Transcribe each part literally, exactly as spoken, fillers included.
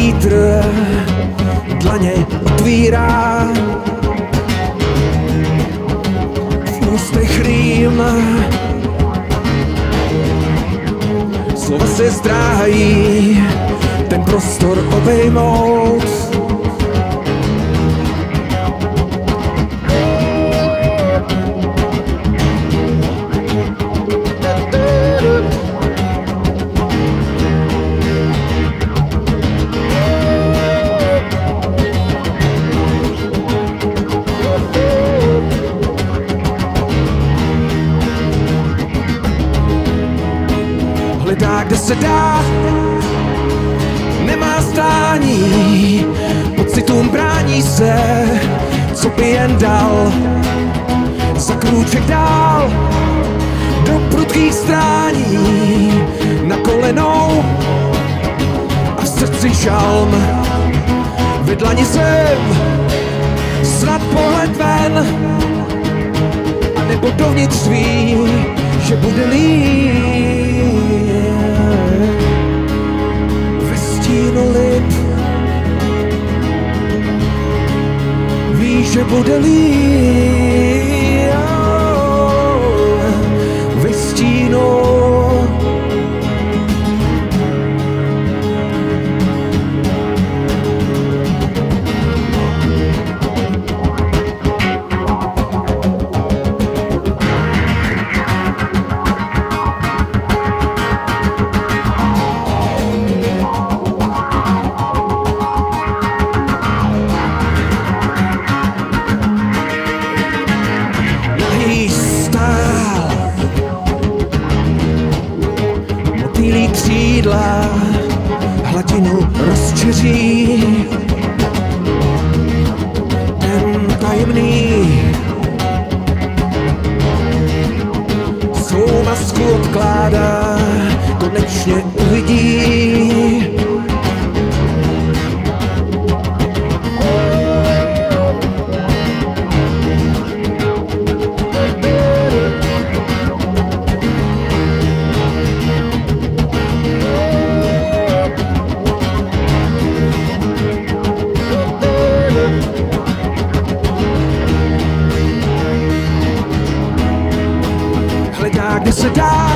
vítr dlaně otvírá. V ústech rým slova se zdráhají ten prostor obejmout. Hledá, kde se dá, nemá stání, pocitům brání se, co by jen dal. Za krůček dál, do prudkých strání, na kolenou a v srdci žalm. Ve dlani zem, snad pohled ven, a nebo dovnitř ví, že bude líp. Ve stínu lip ví, že bude líp. Ve stínu motýlí křídla, hladinu rozčeří. Ten tajemný svou masku odkládá, konečně uvidí. Hledá, kde se dá,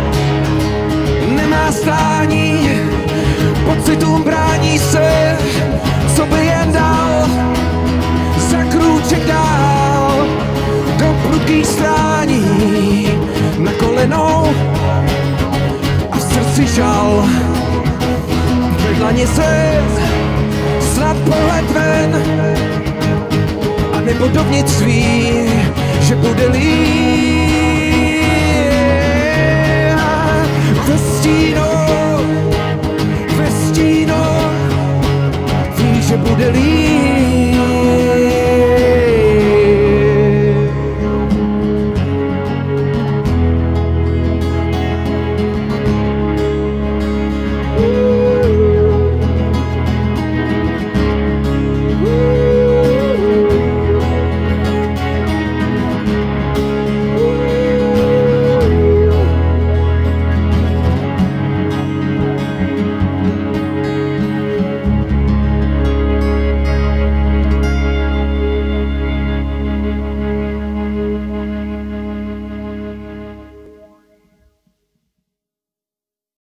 nemá stání, pocitům brání se, co by jen dal. Za krůček dál, do prudkých strání, na kolenou a v srdci žal. Ve dlani se, snad pohled ven, a nebo dovnitř ví, že bude líp. Ve stínu, ve stínu ví, že bude líp.